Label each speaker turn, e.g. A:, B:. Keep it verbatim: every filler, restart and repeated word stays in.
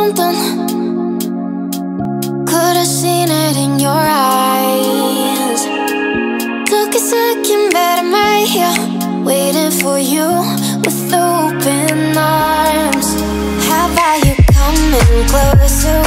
A: something. Could have seen it in your eyes. Took a second, but I'm right here, waiting for you with open arms. How about you coming closer?